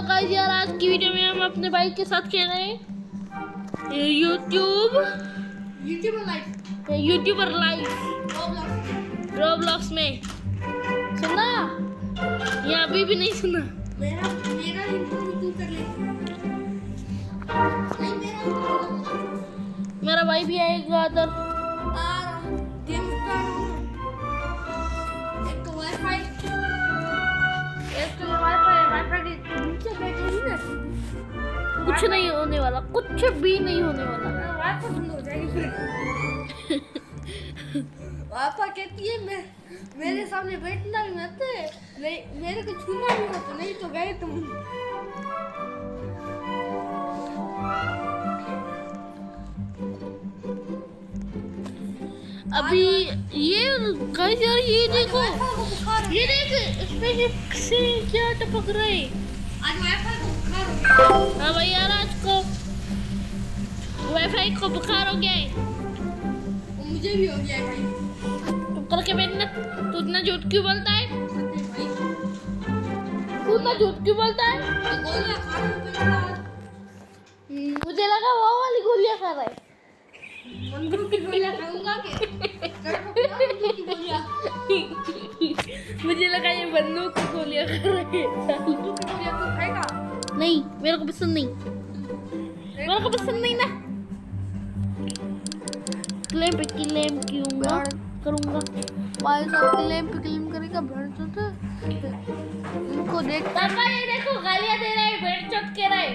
Guys यार आज की वीडियो में हम अपने भाई के साथ खेल रहे हैं यूट्यूबर लाइव रोब्लॉक्स में। सुना या अभी भी नहीं सुना? मेरा इंट्रो कर ले। नहीं मेरा भाई भी आएगा उधर। गेम स्टार्ट हो। एक तो वाईफाई के नीचे बैठे ही ना। कुछ नहीं होने वाला, कुछ भी नहीं होने वाला। वाईफाई बंद हो जाएगी फिर। वाईफाई कहती है मैं मेरे सामने बैठना भी मत, नहीं मेरे को छूना भी मत, नहीं तो गए तुम। अभी ये गाइस यार ये देखो, ये देख स्पेसशिप से क्या टपक रहा है। आज वाईफाई को बुखार हो गया। हाँ भाई यार आज को वाईफाई को बुखार हो गया है। मुझे भी हो गया है भाई। चुप करके बैठना। तू इतना झूठ क्यों बोलता है? भाई तू इतना झूठ क्यों बोलता है? गोलियां खा रहा हूं। मुझे लगा वो वाली गोलियां खा रहा है। बंदूक की गोलियां खाऊंगा के? बंदूक की गोलियां। मुझे लगा ये बंदूक की गोलियां खा रहा है। बंदूक की गोलियां तू खाएगा? नहीं मेरे को पसंद नहीं, मेरे को पसंद नहीं ना। क्लेम क्यूंगा करूंगा। भाई साहब क्लेम करेगा भड़चोद। इनको देख पापा ये देखो गालियां दे रहा है, भड़चोद कह रहा है।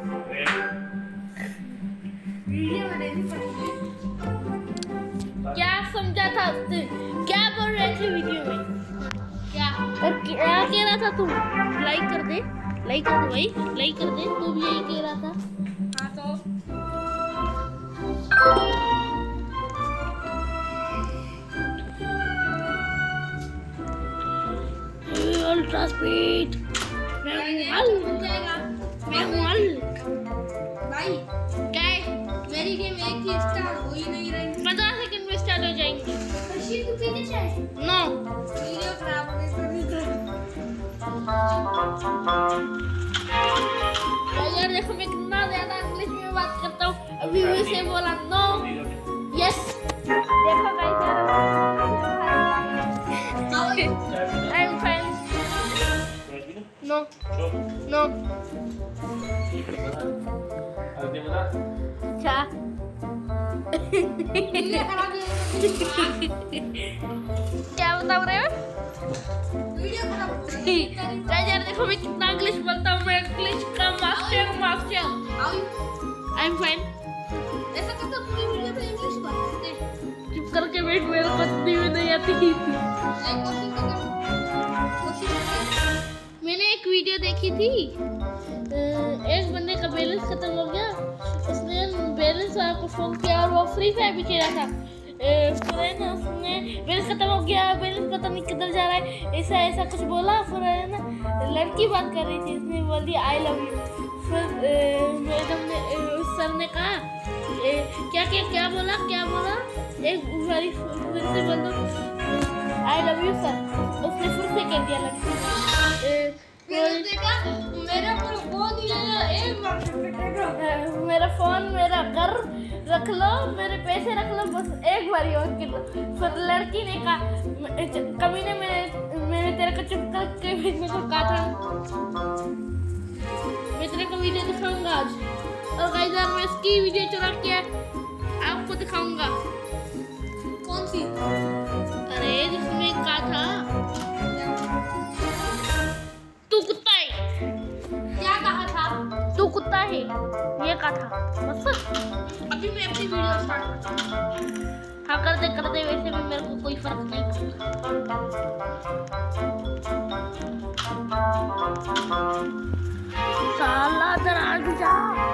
वीडियो में देनी पड़ेगी। क्या समझा था उसने? क्या बोल रहे थे वीडियो में? क्या और क्या कह रहा था तू? लाइक कर दे भाई, लाइक कर दे। तू भी यही कह रहा था। हाँ तो अल्ट्रा स्पीड। मैं हूँ हल्क। भाई क्या है? मेरी गेम एक ही स्टार्ट हो ही नहीं रही। 15 सेकंड में स्टार्ट हो जाएंगे। खुशी तू पीने चाहिए। नो वीडियो खराब हो गई यार देखो मैं कितना ज्यादा इंग्लिश में बात करता हूँ। अभी वैसे बोला नो यस। देखो guys I am fine. No no क्या क्या बता रहे हो? वीडियो खराब हो यार देखो मैं कितना इंग्लिश बोलता हूँ। मैं इंग्लिश का मास्टर। I am fine. ऐसा करता पूरी वीडियो में इंग्लिश बात करते। चुप करके बैठ, मेरे को इतनी भी नहीं आती। मैंने एक वीडियो देखी थी, एक बंदे का बैलेंस खत्म हो गया। उसने बैलेंस वाले को फोन किया और वो फ्री फायर भी खेला था। फिर ना उसने बैलेंस खत्म हो गया, बैलेंस पता नहीं किधर जा रहा है, ऐसा कुछ बोला। फिर ना लड़की बात कर रही थी, उसने बोल दिया आई लव यू। फिर मैडम ने सर ने कहा क्या बोला एक बारी फिर से बोल दो आई लव यू सर। उसने फिर से कह दिया लड़की। मेरा फोन मेरा घर रख लो, मेरे पैसे रख लो, बस एक बार और की। फिर लड़की ने कहा कमीने मैंने तेरे को चुप करके भेजने को कहा था। मैं तेरे को वीडियो दिखाऊंगा आज। और गाइस यार मैं इसकी वीडियो चुरा के आपको दिखाऊंगा। कौन सी? अरे जिसमें कहा था तू कुत्ता है। क्या कहा था? तू कुत्ता है ये कहा था। बस अभी मैं अपनी वीडियो स्टार्ट करता हूँ। हाँ कर दे वैसे भी मेरे को कोई फर्क नहीं पड़ता। साला दराज जा।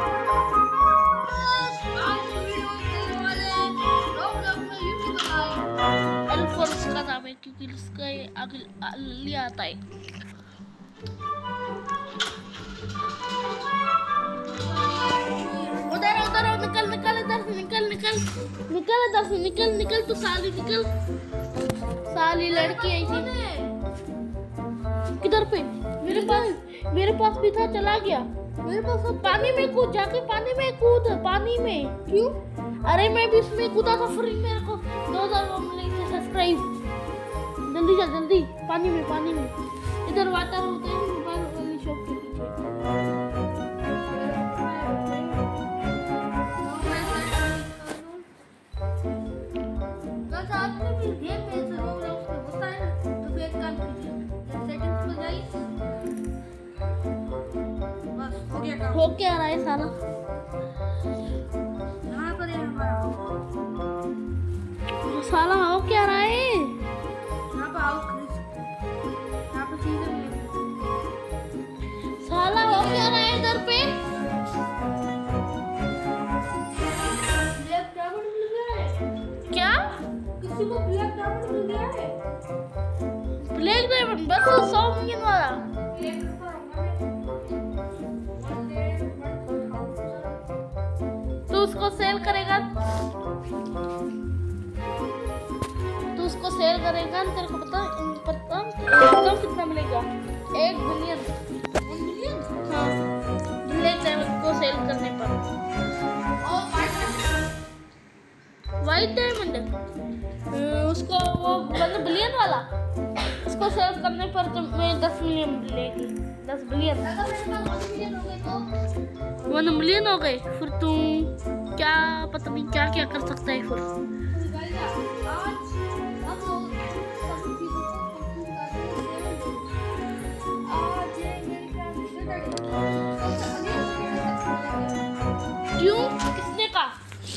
एल्फोर्स का नाम है क्योंकि इसका आगे आता है। उधर निकल तू साली निकल। साली लड़की आई थी किधर पे? मेरे पास मेरे पास भी था, चला गया। मेरे पास अब पानी में कूद, जाके पानी में कूद, पानी में। क्यों? अरे मैं भी उसमें कूदा था, फिर मेरे को 2000 मिले सब्सक्राइब। जल्दी जा, जल्दी पानी में, पानी में। इधर वाटर होते हैं मोबाइल वाली शॉप के पीछे। बस आपने भी गेम में से हो रहा उसको होता है ना, तो फिर एक काम कीजिए, सेटिंग्स में जाइए। बस हो गया काम। हो क्या रहा है साला? यहाँ पर है हमारा, साला हो क्या रहा है? यहाँ पर आओ खरीद सकते हैं, यहाँ पर चीजें मिलेंगी। साला हो क्या रहा है इधर पे? ब्लैक डायमंड मिल गया है। क्या? किसी को ब्लैक डायमंड मिल गया है? ब्लैक डायमंड बस 100 मिलियन वाला। एक पर तू उसको सेल करेगा, तू उसको सेल करेगा तेरे को पता इनकम कितना मिलेगा? 1 बिलियन। 1 मिलियन? हाँ, ब्लैक डायमंड को सेल करने पर। और व्हाइट डायमंड उसको वो मतलब बिलियन वाला, उसको सेल करने पर तुम्हें 10 मिलियन मिलेगी। 10 बिलियन, अगर मेरे पास 1 मिलियन हो गए तो 1 मिलियन हो गए, फिर तुम क्या पता नहीं क्या क्या कर सकता है फिर। आज हम सभी चीजों को कंप्लीट कर रहे हैं। आज मेरे ख्याल से क्यों? किसने कहा?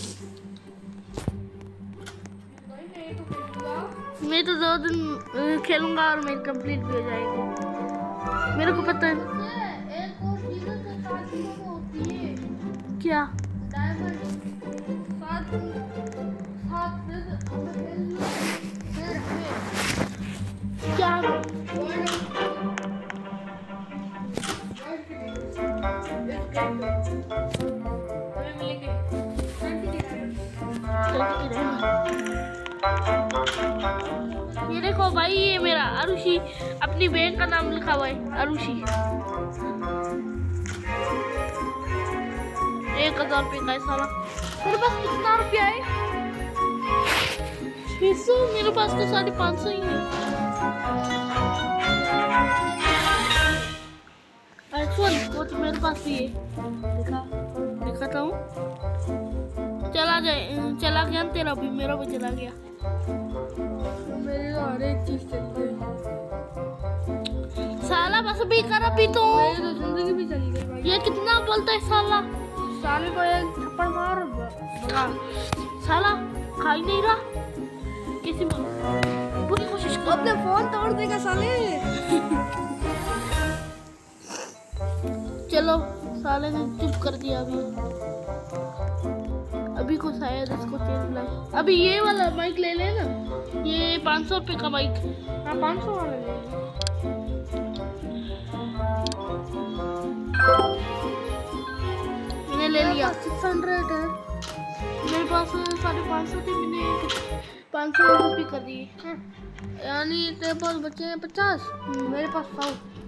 मैं तो 2 दिन खेलूंगा और मैं कंप्लीट भी हो जाएगी, मेरे को पता है। एक और चीज़ के साथ चीज़ों में होती है क्या? डायमंड साथ साथ हमें क्या? ये देखो भाई, ये मेरा अरुषि, अपनी बहन का नाम लिखा हुआ है अरुषि। 1000 रुपये का है साला। मेरे पास कितना रुपया है? 600। मेरे पास तो 550 ही है। आईफोन वो तो मेरे पास भी है, दिखाता हूँ। चला गया तेरा भी, मेरा भी चला गया। मेरे हर एक चीज चल गई। साला बस भी कर अभी तो। मेरी तो जिंदगी भी चली गई भाई। ये कितना बोलता है साला? साले को एक थप्पड़ मार भगा। साला खा ही नहीं रहा, किसी में पूरी कोशिश कर। अपने फोन तोड़ देगा साले। चलो, साले ने चुप कर दिया। अभी को शायद इसको चेंज लाए। अभी ये वाला माइक ले लेना, ये 500 रुपये का माइक। हाँ 500 वाला ले। मैंने ले लिया। 600 है। मेरे पास 550 थे, मैंने 500 भी कर दिए। यानी तेरे पास बचे हैं 50, मेरे पास 100।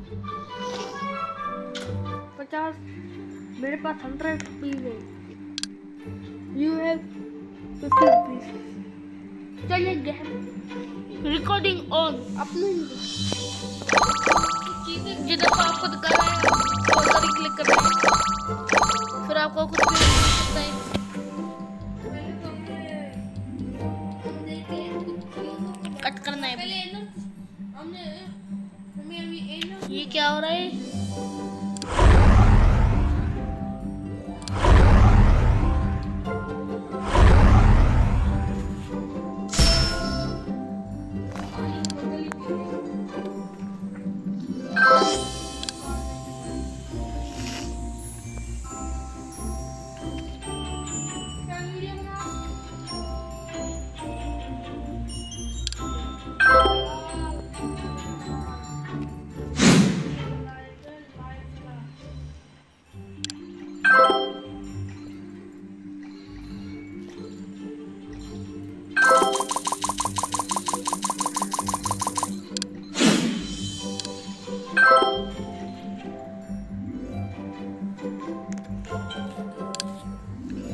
50, मेरे पास 100 रुपीज है। You have 50 rupees. चलिए गए। Recording on. अपने जिधर को आपको दिखा रहा है वो उधर ही क्लिक करना है, फिर आपको कुछ भी मिल सकता है। कट करना है। ये क्या हो रहा है?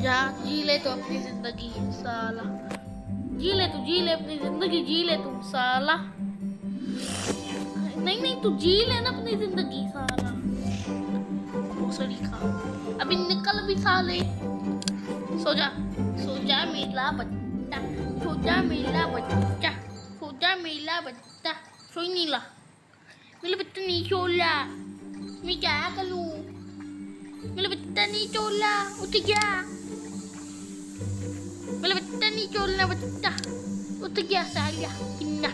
जा जी ले तो अपनी जिंदगी साला, जी ले अपनी जिंदगी, जी ले तू साला। नहीं तू जी ले ना अपनी जिंदगी साला। भोसड़ी खा, अभी निकल भी साले। सो जा मेरा बच्चा, सो जा मेरा बच्चा, सो जा मेरा बच्चा। सोई नहीं ला, मेरा बच्चा नहीं सोला, मैं क्या करूं? मेरा बच्चा नहीं सोला, उठ गया। मेरा बच्चा नहीं सोला, बच्चा उठ गया सालिया किन्ना।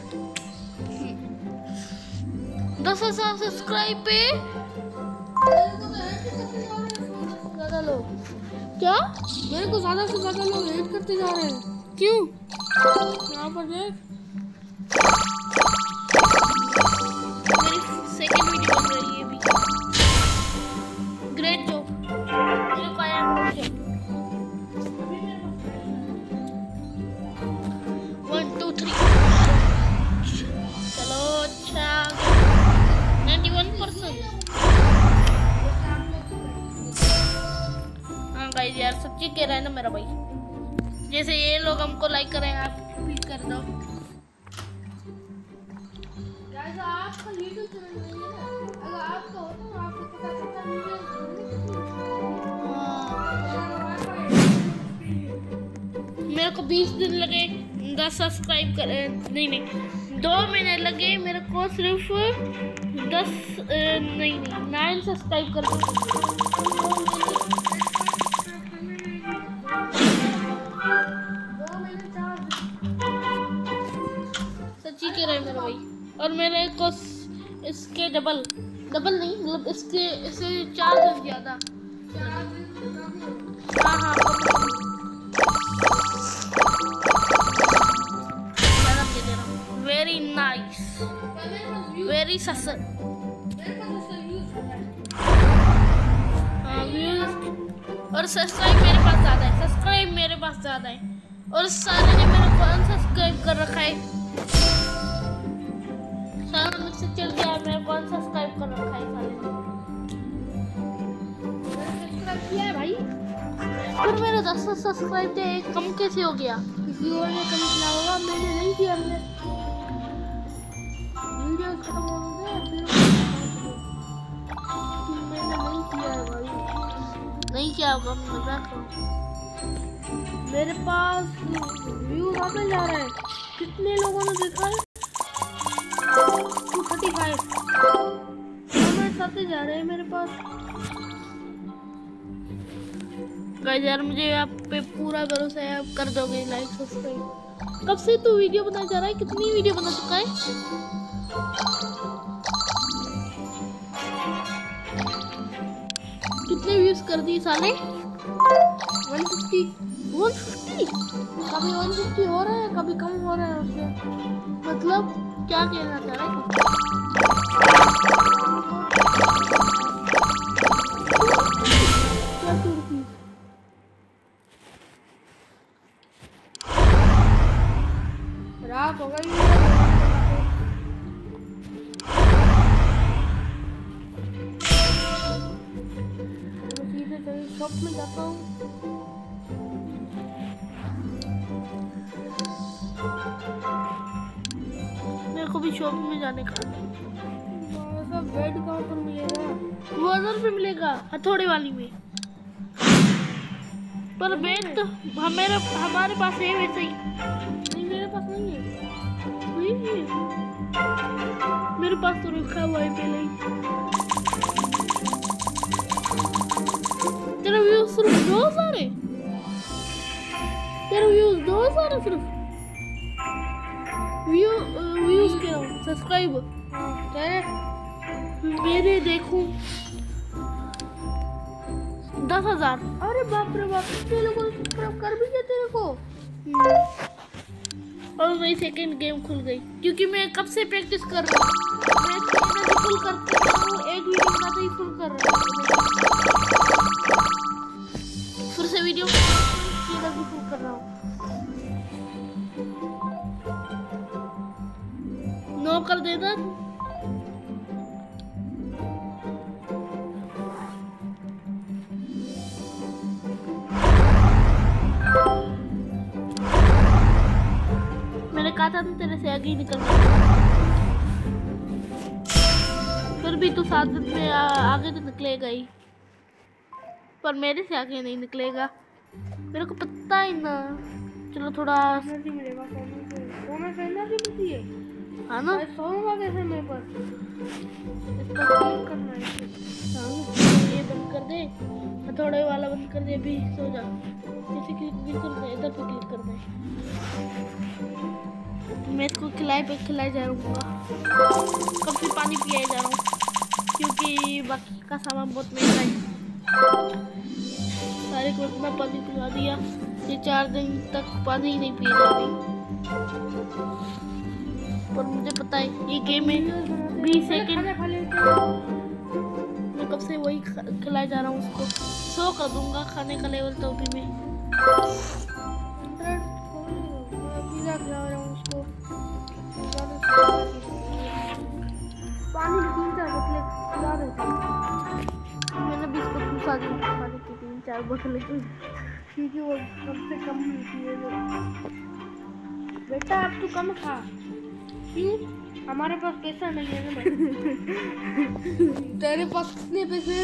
10,000 सब्सक्राइब पे ज्यादा लोग, क्या मेरे को ज्यादा से ज्यादा लोग हेट करते जा रहे हैं। क्यों? यहाँ पर देख, मेरी सेकंड वीडियो बन रही है अभी। ग्रेट जॉब, मेरे को आया मुझे 1 2 3। चलो अच्छा 91%। हाँ गाइस यार सच्ची कह रहा है ना मेरा भाई, जैसे ये लोग हमको लाइक करें आप भी कर दो। गाइस आपका यूट्यूब चैनल नहीं है ना, अगर आपका होता तो आपको पता चलता वीडियो। मेरे को 20 दिन लगे 10 सब्सक्राइब कर, नहीं 2 महीने लगे मेरे को सिर्फ 9 सब्सक्राइब कर। सच्ची कह रहा है मेरा भाई, और मेरे को इसके डबल नहीं, मतलब इससे 4 दिन ज्यादा। हाँ वेरी नाइस, वेरी सस्ता। और सब्सक्राइब मेरे पास ज़्यादा है, और सारे ने मेरे को अनसब्सक्राइब कर रखा है। सारा मुझसे चल गया, मेरे को अनसब्सक्राइब कर रखा है सारे ने। सब्सक्राइब किया है भाई, फिर मेरा 10 सब्सक्राइब थे, कम कैसे हो गया? किसी और ने कम किया होगा, मैंने नहीं किया। वीडियो खत्म हो गया फिर मैंने नहीं किया है भाई। नहीं किया होगा, मजाक करो। मेरे पास व्यू आते जा रहे हैं, कितने लोगों ने देखा है? 235 कमेंट्स आते जा रहे हैं मेरे पास। गाइस यार मुझे आप पे पूरा भरोसा है, आप कर दोगे लाइक सब्सक्राइब। कब से तू वीडियो बना जा रहा है? कितनी वीडियो बना चुका है? कितने व्यूज कर दिए साले? 150 कभी 150 हो रहा है, कभी कम हो रहा है उससे। मतलब क्या कहना चाह रहा है? रात हो गई, शॉप में जाता हूँ। मेरे को भी शॉप में जाने का। सब बेड कहाँ पर मिलेगा? वो अदर पे मिलेगा, हथौड़े वाली में। पर बेड तो हमारे पास है वैसे ही। नहीं मेरे पास नहीं है। नहीं है मेरे पास तो रखा हुआ है पहले ही। तेरा व्यूज सिर्फ 2,000 है? तेरा व्यूज 2,000 है सिर्फ? व्यूज कह रहा हूँ, सब्सक्राइब। मेरे देखो 10,000। अरे बाप रे बाप, इतने लोगों ने सब्सक्राइब कर भी दिया तेरे को। और मेरी सेकंड गेम खुल गई, क्योंकि मैं कब से प्रैक्टिस कर रहा हूँ। मैं एनर्जी फुल करते हूँ, एक वीडियो बनाते ही फुल कर रहा हूँ। फिर से वीडियो एनर्जी फुल कर रहा हूँ। 9 कर देना। कहा था ना तेरे से आगे ही निकल गया। फिर भी तू साथ में आगे तो निकलेगा ही, पर मेरे से आगे नहीं निकलेगा, मेरे को पता ही ना। चलो थोड़ा एनर्जी मिलेगा सोने से एनर्जी मिलती है। हाँ ना, सोऊंगा कैसे मेरे पास? इसको क्लिक करना है। ये बंद कर दे, हथौड़े वाला बंद कर दे, अभी सो जा। इसे क्लिक कर दे, इधर पे क्लिक कर दे। मैं इसको खिलाए जा रहा हूँ, कब से पानी पिया जा रहा हूँ, क्योंकि बाकी का सामान बहुत महंगा है। सारे को इतना पानी पिला दिया, ये 4 दिन तक पानी ही नहीं पिए जा रही। पर मुझे पता है ये गेम में 20 सेकेंड, मैं कब से वही खिलाए जा रहा हूँ उसको। 100 कर दूंगा खाने का लेवल तो अभी मैं पिज़्ज़ा खिला रहा हूँ उसको। पानी 3-4 बोतलें खिला रहे थे। मैंने भी इसको पूछा दी पानी की 3-4 बोतलें, क्योंकि वो कम से कम मिलती है। बेटा अब तू कम खा। क्यों? हमारे पास पैसा नहीं है ना भाई। तेरे पास कितने पैसे?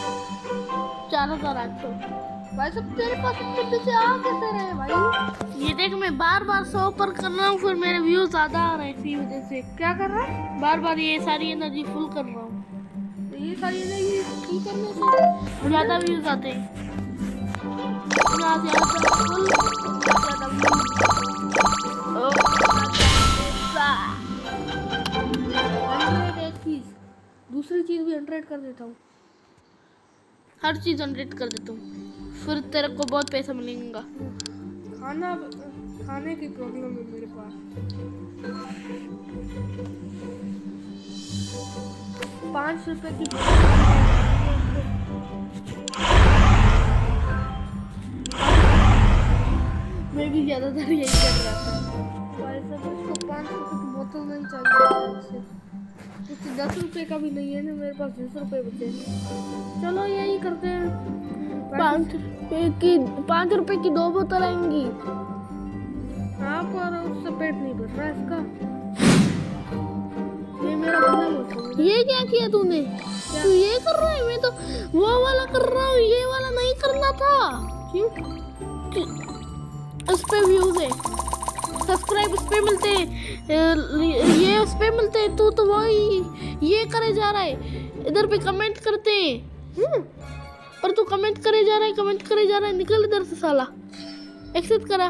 4800। भाई सब तेरे पास इतने पैसे आ कैसे रहे भाई? ये देख मैं बार 100 पर कर रहा हूँ, फिर मेरे व्यूज ज्यादा आ रहे हैं इसी वजह से। क्या कर रहा है? बार ये सारी एनर्जी फुल कर रहा हूँ, तो ये सारी एनर्जी फुल करने से ज्यादा व्यूज आते हैं। फुल दूसरी चीज भी 100 कर देता हूँ। हर चीज 100 कर देता हूँ, फिर तेरे को बहुत पैसा मिलेगा। खाने की प्रॉब्लम है मेरे पास। 5 रुपए की मैं भी ज्यादातर यही कर रहा था। भाई सब उसको 5 रुपए की बोतल नहीं चाहिए, कुछ 10 रुपए का भी नहीं है ना मेरे पास। 20 रुपए बचे। चलो यही करते हैं। 5 रुपए की 2 बोतल आएंगी। हाँ पर उससे पेट नहीं भर रहा इसका। ये मेरा बंदा बोलता है। ये क्या किया तूने? तू ये कर रहा है, मैं तो वो वाला कर रहा हूँ, ये वाला नहीं करना था। क्यों? उस पे व्यूज है, सब्सक्राइब उस पे मिलते हैं, ये उस पे मिलते हैं। तू तो वही ये करे जा रहा है, इधर पे कमेंट करते हैं। और तू कमेंट करे जा रहा है, निकल इधर से साला। एक्सेप्ट करा।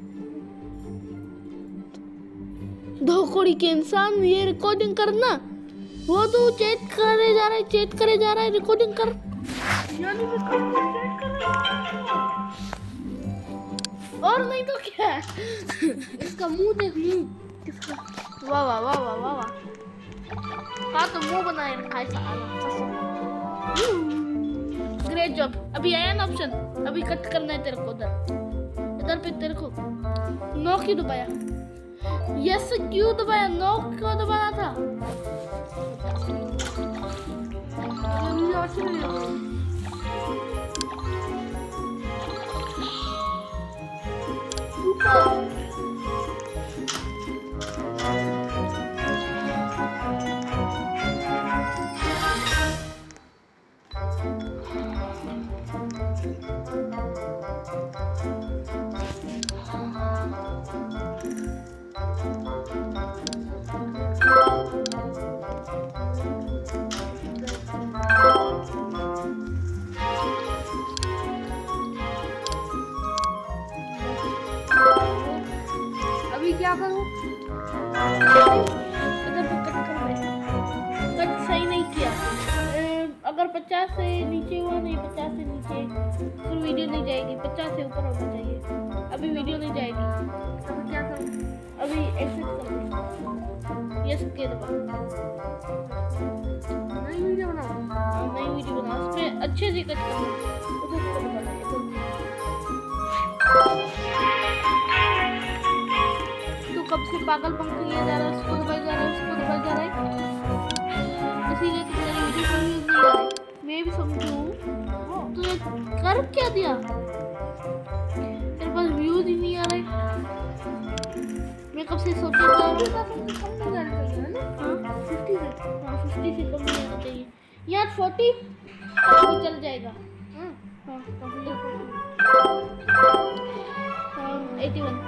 दो कोड़ी के इंसान, ये रिकॉर्डिंग करना। वो तू चैट करे जा रहा है, रिकॉर्डिंग कर। यानी मैं चेक कर रहा हूँ। और नहीं तो क्या। इसका मुंह देख, मुंह किसका? वाह वाह वाह वाह वाह वाह। हाँ तो मुंह बनाए रखा है साला। Great job. अभी आया ना ऑप्शन, अभी कट करना है तेरे को। इधर पे तेरे को नो क्यों दबाया? यस क्यों दबाया? नो क्यों दबाना था? क्या करूं? कट सही नहीं किया। अगर 50 से नीचे हुआ, नहीं 50 से नीचे फिर वीडियो नहीं जाएगी। 50 से ऊपर होना चाहिए, अभी वीडियो नहीं जाएगी। तो क्या करूं? अभी एक्सेप्ट कर दे, यस के दबा। नई वीडियो बनाओ। नई वीडियो बना, उसमें अच्छे से कट करना। उधर से दबाना है। कब से पागलपन किया जा रहा है, उसको दबाई जा रहा है, इसीलिए तो मेरी वीडियो पर व्यूज नहीं आ रहे। मैं भी समझूं तूने कर क्या दिया? तेरे पास व्यूज ही नहीं आ रहे। मैं कब से सोची थी। कम नहीं जाना चाहिए है ना? हाँ 50 से। 50 से कम नहीं होना चाहिए यार। 40 भी चल जाएगा। हाँ हाँ काफी 81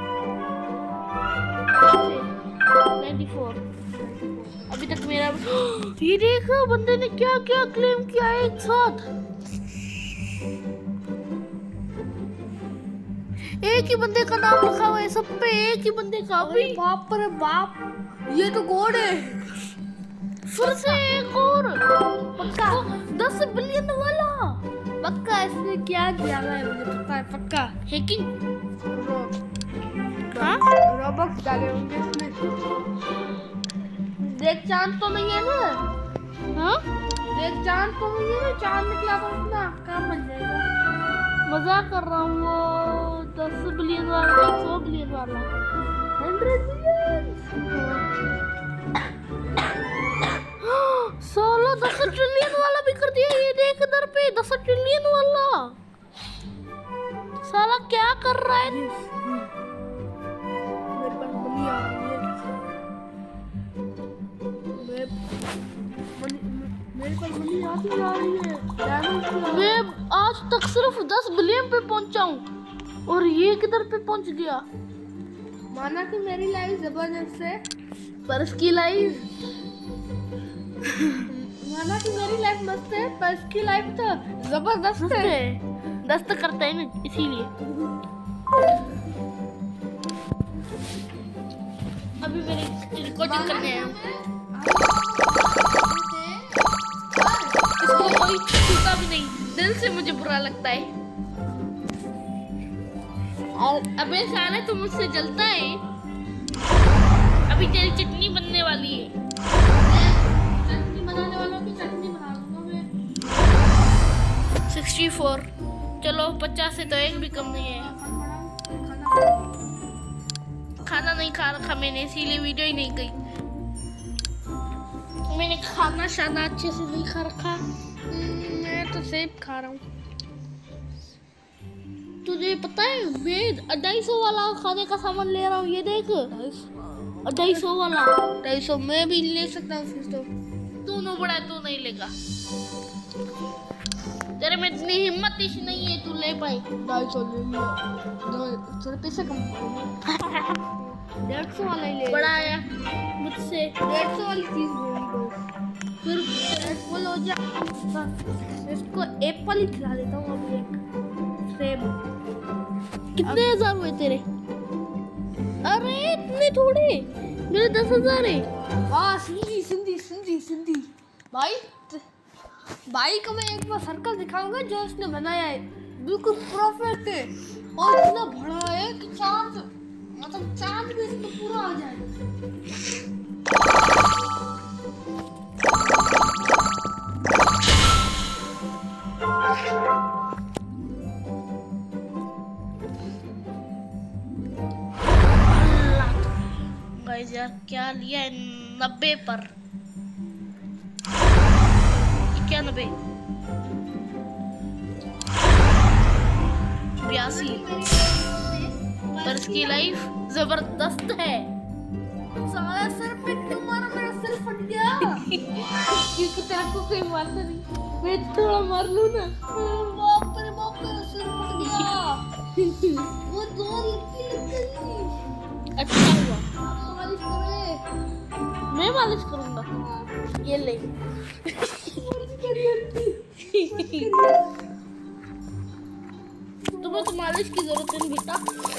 94। अभी तक मेरा ये देखो बंदे ने क्या क्या क्लेम किया है एक साथ। एक ही बंदे का नाम लिखा हुआ है सब पे, एक ही बंदे का। अरे बाप रे बाप, ये तो गॉड है। फिर से एक और पक्का 10 बिलियन वाला। पक्का इसने क्या किया है मुझे पता है पक्का। हैकिंग। हाँ रॉबक्स डाले होंगे इसमें। देख चांद तो नहीं है ना? हाँ देख चांद तो नहीं है ना? चांद निकला तो अपना काम बन जाएगा। मजाक कर रहा हूँ। वो 10 बिलियन वाला 100 बिलियन वाला 100 बिलियन 16 10 ट्रिलियन वाला भी कर दिया। ये देख इधर पे 10 ट्रिलियन वाला साला क्या कर रहा है। मेरे पास मनी आ रही है। मेरे पास मनी आती जा रही है। मैं आज तक सिर्फ 10 बिलियन पे पहुंचा हूँ और ये किधर पे पहुंच गया। माना कि मेरी लाइफ जबरदस्त है, पर इसकी लाइफ माना कि मेरी लाइफ मस्त है, पर इसकी लाइफ तो जबरदस्त है। दस्त करता है ना इसीलिए। अभी मेरे रिकॉर्डिंग करने आया हूँ। इसको कोई छूता भी नहीं, दिल से मुझे बुरा लगता है। अबे साला तू मुझसे जलता है। अभी तेरी चटनी बनने वाली है। चटनी बनाने वालों की चटनी बना दूंगा मैं। 64। चलो 50 से तो एक भी कम नहीं है। खाना नहीं खा रखा मैंने, इसीलिए वीडियो ही नहीं गई। मैंने खाना शाना अच्छे से नहीं खा रखा। मैं तो सेब खा रहा हूँ। तुझे पता है मैं 250 वाला खाने का सामान ले रहा हूँ। ये देख 250 वाला। 250 मैं भी ले सकता हूँ फिर तो। तू नो बड़ा, तू नहीं लेगा। तेरे में इतनी हिम्मत ही नहीं है तू ले पाए। 250 ले लिया, थोड़े पैसे कम 150 वाला ही ले। बड़ा आया मुझसे 150 वाली चीज लेनी बस। फिर एप्पल हो जा। इसको एप्पल ही खिला देता हूँ अभी। एक सेब। कितने हजार हुए तेरे? अरे इतने थोड़े, मेरे 10,000 है। वाह सिंधी सिंधी सिंधी सिंधी भाई को मैं एक बार सर्कल दिखाऊंगा जो उसने बनाया है। बिल्कुल परफेक्ट है और इतना बड़ा है कि चांद, मतलब चांद भी इसमें पूरा आ जाएगा। गाइस यार क्या लिया है 90 पर। 91 82 पर इसकी लाइफ जबरदस्त है। सारा सर पे क्यों मारा? मेरा सिर फट गया। क्योंकि तेरे को कोई मारता नहीं, मैं थोड़ा मार लूं ना। बाप रे बाप, मेरा सिर फट गया। वो जोर लगती। अच्छा हुआ, मालिश करे। मैं मालिश करूंगा। ये ले तुम्हें तो मालिश की जरूरत नहीं बेटा।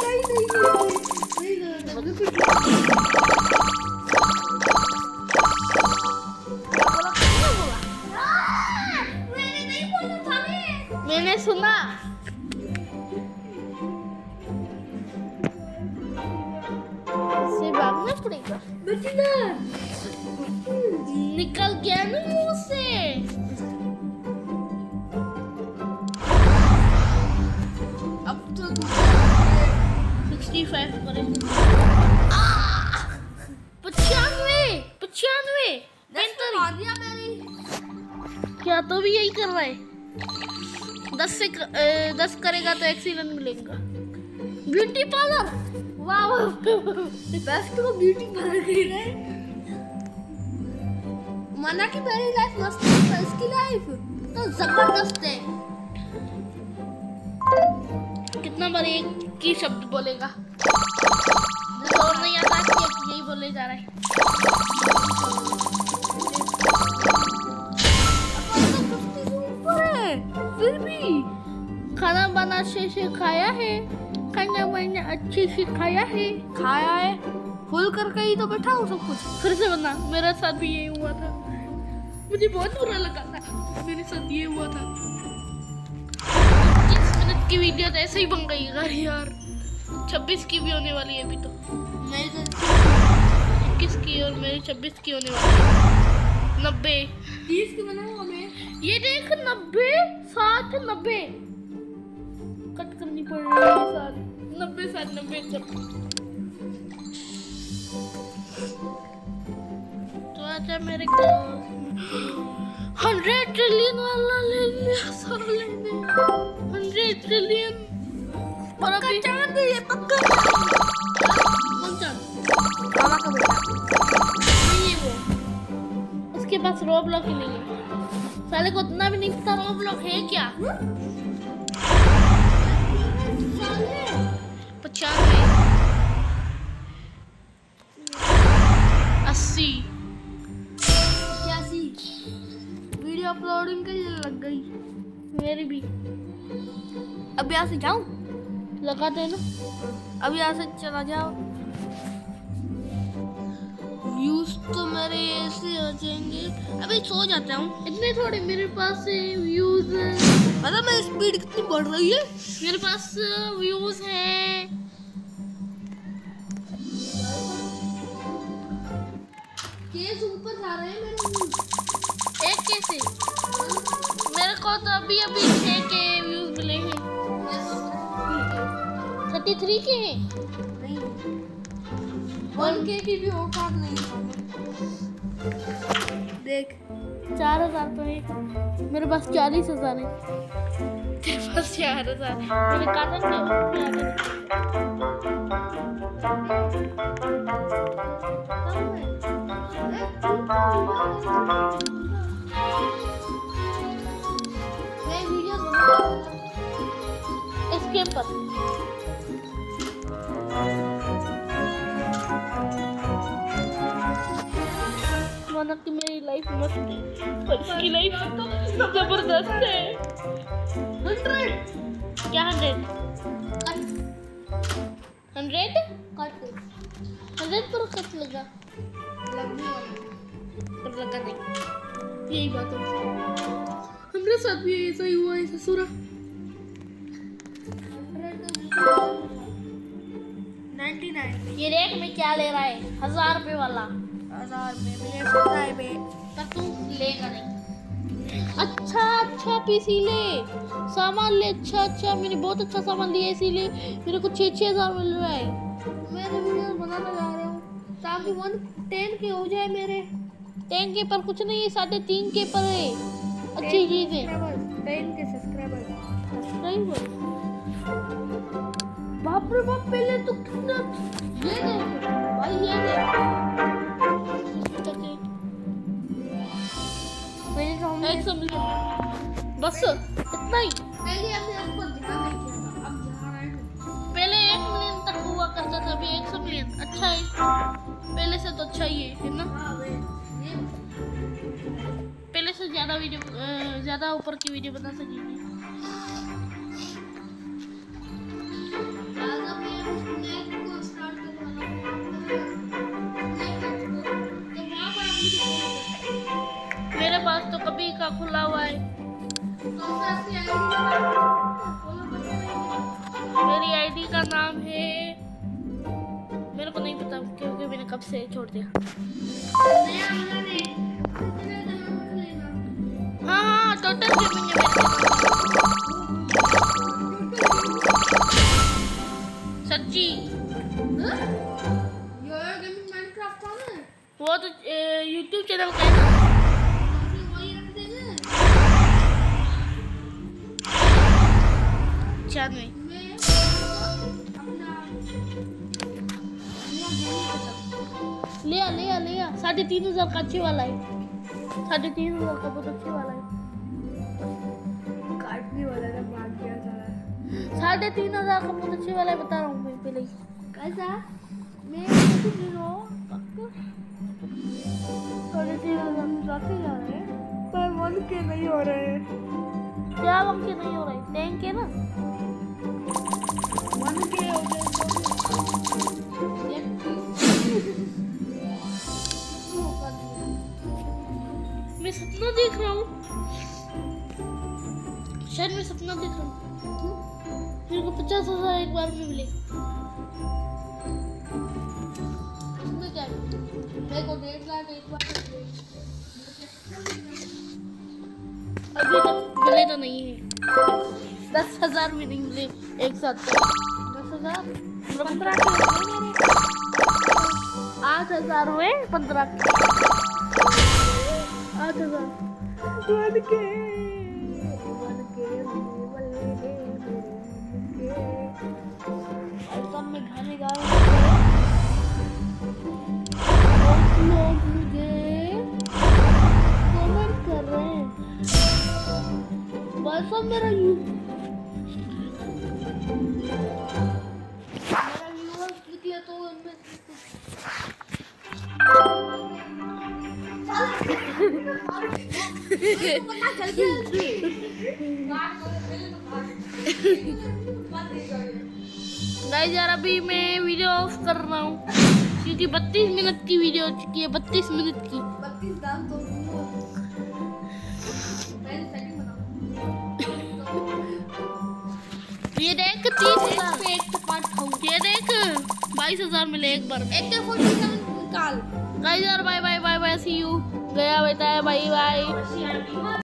मैंने सुना। इससे भागना पड़ेगा। निकल गया ना मुंह से। अब तो 65 करें। 95 मार दिया मेरी। क्या तो भी यही कर रहा है। 10 करेगा तो एक्सीलेंट मिलेगा। ब्यूटी पार्लर वाह बेस्ट को ब्यूटी बन गई रे। मना की मेरी लाइफ मस्त है, इसकी लाइफ तो जबरदस्त है। कितना बार एक ही शब्द बोलेगा, और नहीं आता कि यही बोले जा रहा है। फिर भी खाना बना से खाया है, खाना मैंने अच्छे से खाया है। फुल करके ही तो बैठा हूँ सब कुछ। फिर से बना, मेरे साथ भी यही हुआ था, मुझे बहुत बुरा लगा था, मेरे साथ ये हुआ था। 30 मिनट की वीडियो तो ऐसे ही बन गई यार। 26 की भी होने वाली है अभी तो, मैं तो 21 की और मेरी 26 की होने वाली है। 90 30 की बनाऊंगा मैं। ये देख 90 60 90 कट करनी पड़ रही है सारी। 90 60 90 कट। तो आजा मेरे को 100 ट्रिलियन वाला ले लिया साले ने। 100 ट्रिलियन और अभी चांद है ये पक्का। कौन चांद? मामा का बेटा नहीं है वो, उसके पास रोब्लॉक ही नहीं है। साले को उतना भी नहीं पता रोब्लॉक है क्या। 95 80 81 वीडियो अपलोडिंग के लिए लग गई मेरी भी। अब यहाँ से जाऊँ? लगाते हैं ना, अब यहाँ से चला जाओ। व्यूज तो मेरे ऐसे हो जाएंगे। अभी सो जाता हूँ, इतने थोड़े मेरे पास व्यूज। मतलब मेरी स्पीड कितनी बढ़ रही है। मेरे पास व्यूज हैं। केस ऊपर जा रहे हैं मेरे। एक कैसे? मेरे को तो अभी 6 के व्यूज मिले हैं। 33 के हैं। नहीं 1K की भी औकात नहीं। देख 4000 तो है मेरे पास, 40,000 है तेरे पास 4000। मेरे काटन मैं वीडियो बना इसके पर माना कि मेरी लाइफ मस्त है, पर इसकी लाइफ तो जबरदस्त है। 100 क्या 100 पर कट लगा, लगने वाला पर लगा नहीं। यही बात है, हमारे साथ भी ऐसा ही हुआ है ससुरा। 99 ये देख मैं क्या ले रहा है, 1000 रुपए वाला। 1000 में मिले सदाई में। पर तू लेगा नहीं। अच्छा पीसी ले, सामान ले। अच्छा मैंने बहुत अच्छा सामान लिया, इसीलिए मेरे को 6,000 मिल रहा है। मैं वीडियो बनाना जा रहा हूँ ताकि 110 के हो जाए मेरे। 10 के पर कुछ नहीं है, 3.5 के पर है। अच्छी चीज है। 10 के सब्सक्राइबर। बाप रे बाप, पहले तो कितना ये देख भाई, ये देख पहले तो हमने 100 मिलियन बस इतना ही। पहले हमने आपको दिखा नहीं किया था, अब जा रहे हैं। पहले 1 मिलियन तक हुआ करता था, अभी 100 मिलियन। अच्छा है, पहले से तो अच्छा ही है ना। हाँ वे पहले से ज्यादा वीडियो, ज्यादा ऊपर की वीडियो बना सकेंगे। मेरे पास तो कभी का खुला हुआ है। मेरी आईडी का नाम है, मेरे को नहीं पता क्योंकि मैंने कब से छोड़ दिया। हाँ टोटल गेमिंग है सच्ची। वो तो YouTube चैनल का है ना। 3,500 का अच्छे वाला है। 3,500 का बहुत अच्छे वाला है। काटने वाला था, भाग गया सारा। 3,500 का बहुत अच्छे वाला है, बता रहा हूँ मैं पहले ही। कैसा? मैं कुछ नहीं रो। 3,500 जाते जा रहे हैं, पर मन के नहीं हो रहे हैं। क्या मन के नहीं हो रहे? टैंक है ना, मन के हो गए मैं सपना देख रहा हूँ, शायद मैं सपना देख रहा हूँ। मेरे को 50,000 एक बार में मिले। इसमें क्या है? मेरे को 1.5 लाख एक बार अभी तक मिले तो नहीं है। 10,000 में नहीं मिले एक साथ। 10,000 15 के 8,000 हुए, 15 के 8,000। मन के सब में गाने गा रहे लोग, मुझे कमेंट कर रहे हैं। बस अब मेरा व्यूअर्स कितने तो उनमें पता चल गया। गाइस यार अभी मैं वीडियो ऑफ कर रहा हूँ क्योंकि 32 मिनट की वीडियो हो चुकी है। 32 मिनट की 32 दाम तो ये देख 30,000 पे एक तो 5,000। ये देख 22,000 मिले एक बार। एक तो 47 निकाल। गाइस यार bye bye bye bye, see you. गया बेटा है, बाय बाय।